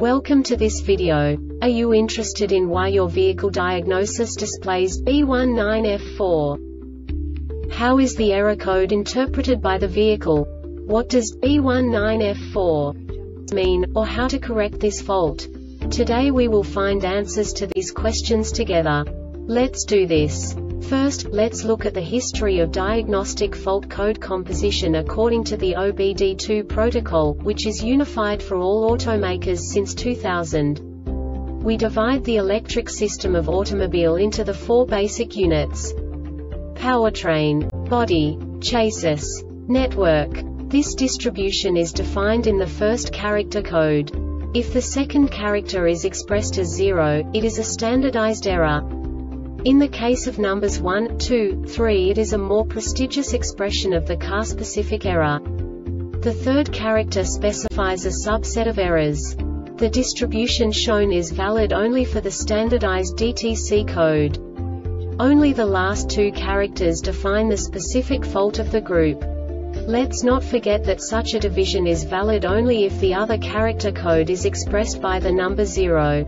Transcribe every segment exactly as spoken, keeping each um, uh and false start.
Welcome to this video. Are you interested in why your vehicle diagnosis displays B one nine F four? How is the error code interpreted by the vehicle? What does B one nine F four mean, or how to correct this fault? Today we will find answers to these questions together. Let's do this. First, let's look at the history of diagnostic fault code composition according to the O B D two protocol, which is unified for all automakers since two thousand. We divide the electric system of automobile into the four basic units: powertrain, body, chassis, network. This distribution is defined in the first character code. If the second character is expressed as zero, it is a standardized error. In the case of numbers one, two, three, it is a more prestigious expression of the car-specific error. The third character specifies a subset of errors. The distribution shown is valid only for the standardized D T C code. Only the last two characters define the specific fault of the group. Let's not forget that such a division is valid only if the other character code is expressed by the number zero.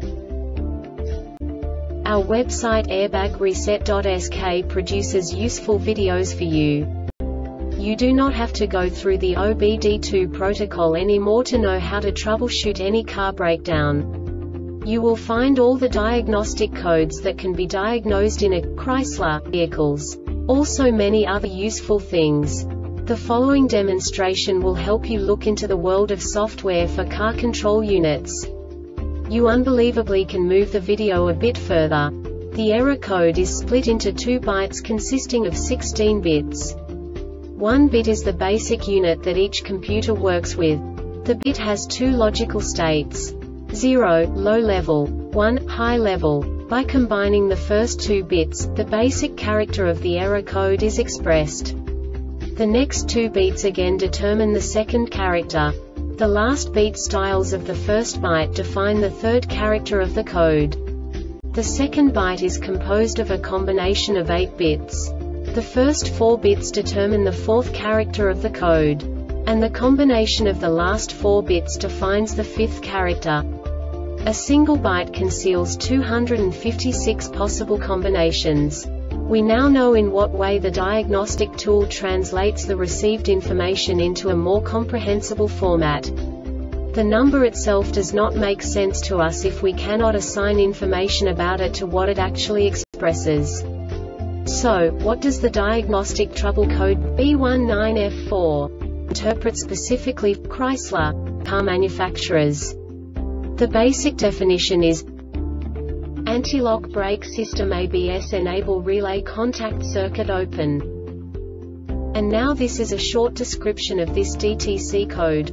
Our website airbag reset dot S K produces useful videos for you. You do not have to go through the O B D two protocol anymore to know how to troubleshoot any car breakdown. You will find all the diagnostic codes that can be diagnosed in a Chrysler vehicles. Also many other useful things. The following demonstration will help you look into the world of software for car control units. You unbelievably can move the video a bit further. The error code is split into two bytes consisting of sixteen bits. One bit is the basic unit that each computer works with. The bit has two logical states: zero, low level, one, high level. By combining the first two bits, the basic character of the error code is expressed. The next two bits again determine the second character. The last beat styles of the first byte define the third character of the code. The second byte is composed of a combination of eight bits. The first four bits determine the fourth character of the code. And the combination of the last four bits defines the fifth character. A single byte conceals two hundred fifty-six possible combinations. We now know in what way the diagnostic tool translates the received information into a more comprehensible format. The number itself does not make sense to us if we cannot assign information about it to what it actually expresses. So, what does the diagnostic trouble code B one nine F four interpret specifically for Chrysler car manufacturers? The basic definition is: anti-lock brake system A B S enable relay contact circuit open. And now this is a short description of this D T C code.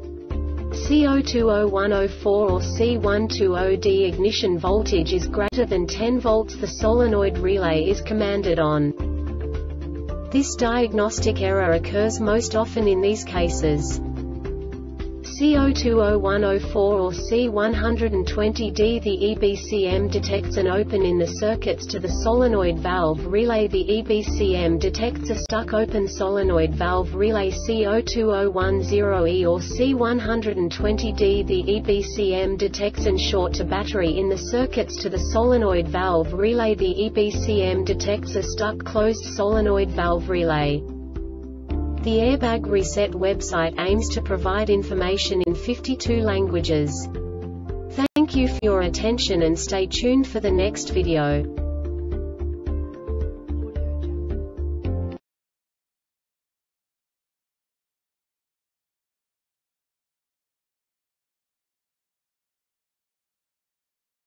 C zero two zero one zero four or C one two zero D ignition voltage is greater than ten volts. The solenoid relay is commanded on. This diagnostic error occurs most often in these cases: C zero two zero one zero four or C one twenty D. The E B C M detects an open in the circuits to the solenoid valve relay. The E B C M detects a stuck open solenoid valve relay. C zero two zero one zero E or C one twenty D. The E B C M detects an short to battery in the circuits to the solenoid valve relay. The E B C M detects a stuck closed solenoid valve relay. The Airbag Reset website aims to provide information in fifty-two languages. Thank you for your attention and stay tuned for the next video.